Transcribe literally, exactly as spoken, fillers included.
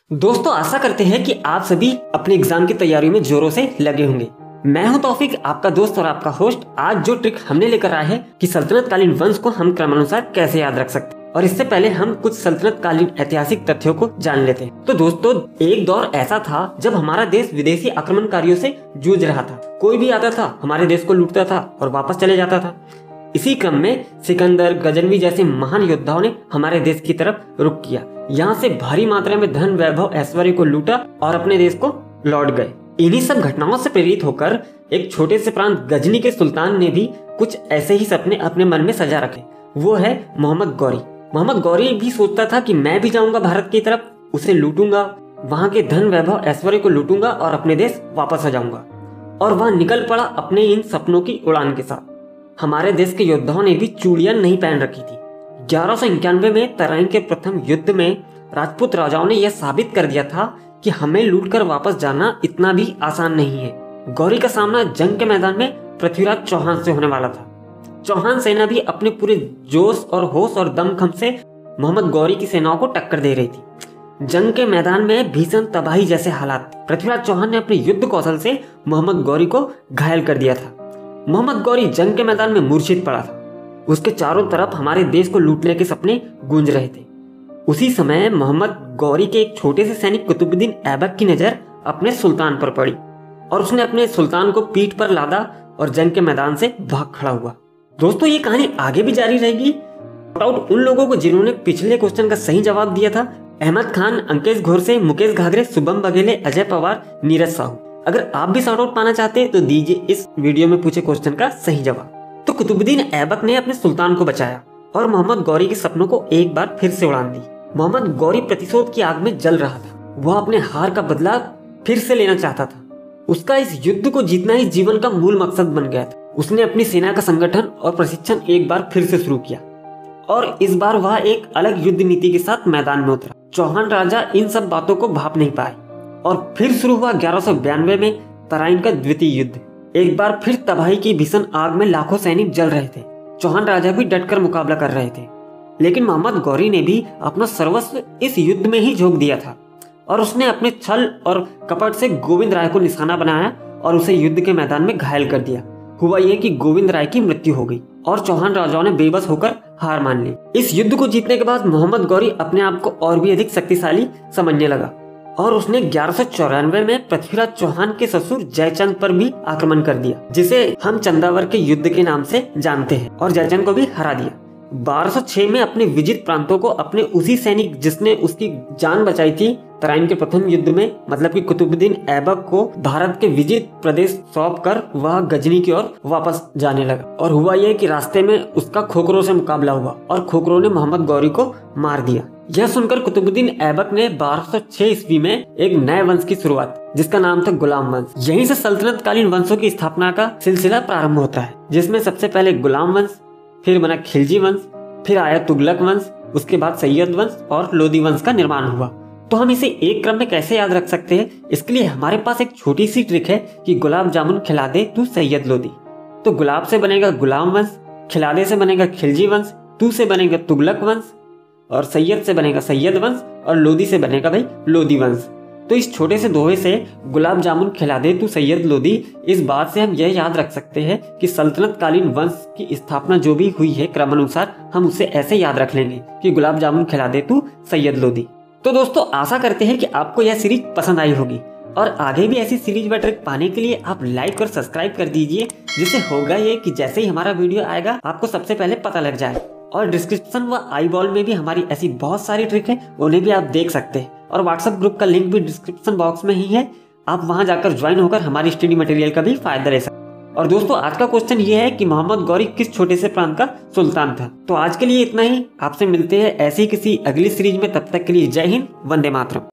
दोस्तों आशा करते हैं कि आप सभी अपने एग्जाम की तैयारी में जोरों से लगे होंगे। मैं हूं तौफीक, आपका दोस्त और आपका होस्ट। आज जो ट्रिक हमने लेकर आए हैं कि सल्तनत कालीन वंश को हम क्रमानुसार कैसे याद रख सकते हैं, और इससे पहले हम कुछ सल्तनत कालीन ऐतिहासिक तथ्यों को जान लेते हैं। तो दोस्तों, एक दौर ऐसा था जब हमारा देश विदेशी आक्रमणकारियों से जूझ रहा था। कोई भी आता था, हमारे देश को लूटता था और वापस चले जाता था। इसी क्रम में सिकंदर, गजनवी जैसे महान योद्धाओं ने हमारे देश की तरफ रुख किया। यहाँ से भारी मात्रा में धन, वैभव, ऐश्वर्य को लूटा और अपने देश को लौट गए। इन्हीं सब घटनाओं से प्रेरित होकर एक छोटे से प्रांत गजनी के सुल्तान ने भी कुछ ऐसे ही सपने अपने मन में सजा रखे। वो है मोहम्मद गौरी। मोहम्मद गौरी भी सोचता था कि मैं भी जाऊंगा भारत की तरफ, उसे लूटूंगा, वहाँ के धन, वैभव, ऐश्वर्य को लूटूंगा और अपने देश वापस आ जाऊंगा। और वह निकल पड़ा अपने इन सपनों की उड़ान के साथ। हमारे देश के योद्धाओं ने भी चूड़ियां नहीं पहन रखी थी। ग्यारह सौ इक्यानवे में तराइन के प्रथम युद्ध में राजपूत राजाओं ने यह साबित कर दिया था कि हमें लूटकर वापस जाना इतना भी आसान नहीं है। गौरी का सामना जंग के मैदान में पृथ्वीराज चौहान से होने वाला था। चौहान सेना भी अपने पूरे जोश और होश और दमखम से मोहम्मद गौरी की सेनाओं को टक्कर दे रही थी। जंग के मैदान में भीषण तबाही जैसे हालात। पृथ्वीराज चौहान ने अपने युद्ध कौशल से मोहम्मद गौरी को घायल कर दिया था। मोहम्मद गौरी जंग के मैदान में मूर्छित पड़ा था। उसके चारों तरफ हमारे देश को लूटने के सपने गूंज रहे थे। उसी समय मोहम्मद गौरी के एक छोटे से सैनिक कुतुबुद्दीन ऐबक की नजर अपने सुल्तान पर पड़ी और उसने अपने सुल्तान को पीठ पर लादा और जंग के मैदान से भाग खड़ा हुआ। दोस्तों, ये कहानी आगे भी जारी रहेगी। आउट उन लोगों को जिन्होंने पिछले क्वेश्चन का सही जवाब दिया था। अहमद खान, अंकेश घोरसे, मुकेश घाघरे, शुभम बघेले, अजय पवार, नीरज साहू। अगर आप भी शॉर्ट आउट पाना चाहते हैं तो दीजिए इस वीडियो में पूछे क्वेश्चन का सही जवाब। तो कुतुबुद्दीन ऐबक ने अपने सुल्तान को बचाया और मोहम्मद गौरी के सपनों को एक बार फिर से उड़ान दी। मोहम्मद गौरी प्रतिशोध की आग में जल रहा था। वह अपने हार का बदला फिर से लेना चाहता था। उसका इस युद्ध को जीतना ही जीवन का मूल मकसद बन गया था। उसने अपनी सेना का संगठन और प्रशिक्षण एक बार फिर से शुरू किया और इस बार वह एक अलग युद्ध नीति के साथ मैदान में उतरा। चौहान राजा इन सब बातों को भाप नहीं पाए और फिर शुरू हुआ ग्यारह सौ बयानवे में तराइन का द्वितीय युद्ध। एक बार फिर तबाही की भीषण आग में लाखों सैनिक जल रहे थे। चौहान राजा भी डटकर मुकाबला कर रहे थे, लेकिन मोहम्मद गौरी ने भी अपना सर्वस्व इस युद्ध में ही झोंक दिया था और उसने अपने छल और कपट से गोविंद राय को निशाना बनाया और उसे युद्ध के मैदान में घायल कर दिया। हुआ यह कि गोविंद राय की मृत्यु हो गई और चौहान राजाओं ने बेबस होकर हार मान ली। इस युद्ध को जीतने के बाद मोहम्मद गौरी अपने आप को और भी अधिक शक्तिशाली समझने लगा और उसने ग्यारह सौ चौरानवे में पृथ्वीराज चौहान के ससुर जयचंद पर भी आक्रमण कर दिया, जिसे हम चंदावर के युद्ध के नाम से जानते हैं, और जयचंद को भी हरा दिया। बारह सौ छह में अपने विजित प्रांतों को अपने उसी सैनिक जिसने उसकी जान बचाई थी तराइन के प्रथम युद्ध में, मतलब कि कुतुबुद्दीन ऐबक को भारत के विजित प्रदेश सौंप कर वह गजनी की ओर वापस जाने लगा। और हुआ यह कि रास्ते में उसका खोखरों से मुकाबला हुआ और खोखरों ने मोहम्मद गौरी को मार दिया। यह सुनकर कुतुबुद्दीन ऐबक ने बारह सौ छह ईस्वी में एक नए वंश की शुरुआत, जिसका नाम था गुलाम वंश। यहीं से सल्तनत कालीन वंशों की स्थापना का सिलसिला प्रारंभ होता है, जिसमें सबसे पहले गुलाम वंश, फिर बना खिलजी वंश, फिर आया तुगलक वंश, उसके बाद सैयद वंश और लोदी वंश का निर्माण हुआ। तो हम इसे एक क्रम में कैसे याद रख सकते हैं, इसके लिए हमारे पास एक छोटी सी ट्रिक है कि गुलाब जामुन खिला दे तू सैयद लोदी। तो गुलाब से बनेगा गुलाम वंश, खिलादे से बनेगा खिलजी वंश, तू से बनेगा तुगलक वंश, और सैयद से बनेगा सैयद वंश, और लोदी से बनेगा भाई लोदी वंश। तो इस छोटे से दोहे से गुलाब जामुन खिला दे तू सैयद लोदी, इस बात से हम यह याद रख सकते हैं कि सल्तनत कालीन वंश की स्थापना जो भी हुई है क्रमानुसार, हम उसे ऐसे याद रख लेंगे कि गुलाब जामुन खिला दे तू सैयद लोदी। तो दोस्तों, आशा करते हैं कि आपको यह सीरीज पसंद आई होगी और आगे भी ऐसी सीरीज व ट्रिक पाने के लिए आप लाइक और सब्सक्राइब कर दीजिए, जिससे होगा ये कि जैसे ही हमारा वीडियो आएगा आपको सबसे पहले पता लग जाए। और डिस्क्रिप्शन व आई बॉल में भी हमारी ऐसी बहुत सारी ट्रिक है, उन्हें भी आप देख सकते हैं। और व्हाट्सएप ग्रुप का लिंक भी डिस्क्रिप्शन बॉक्स में ही है, आप वहां जाकर ज्वाइन होकर हमारी स्टडी मटेरियल का भी फायदा ले सकते हैं। और दोस्तों, आज का क्वेश्चन ये है कि मोहम्मद गौरी किस छोटे से प्रांत का सुल्तान था। तो आज के लिए इतना ही। आपसे मिलते हैं ऐसी किसी अगली सीरीज में, तब तक के लिए जय हिंद, वंदे मातरम।